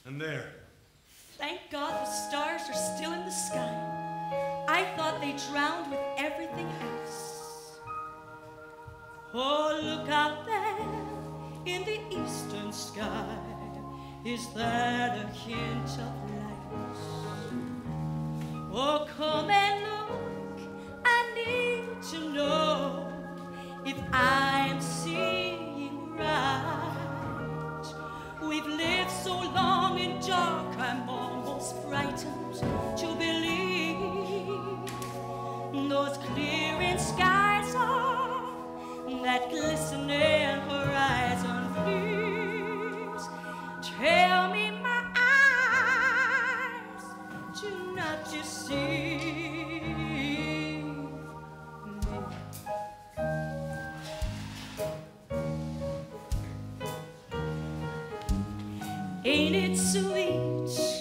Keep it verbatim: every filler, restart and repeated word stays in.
And there. Thank God the stars are still in the sky. I thought they drowned with everything else. Oh, look out there in the eastern sky. Is that a hint of light? Oh, come and look. I need to know if I am seeing right. We've lived so long in dark, I'm almost frightened to believe those clearing skies are that glistening horizon. Please tell me my eyes do not deceive me. Ain't it sweet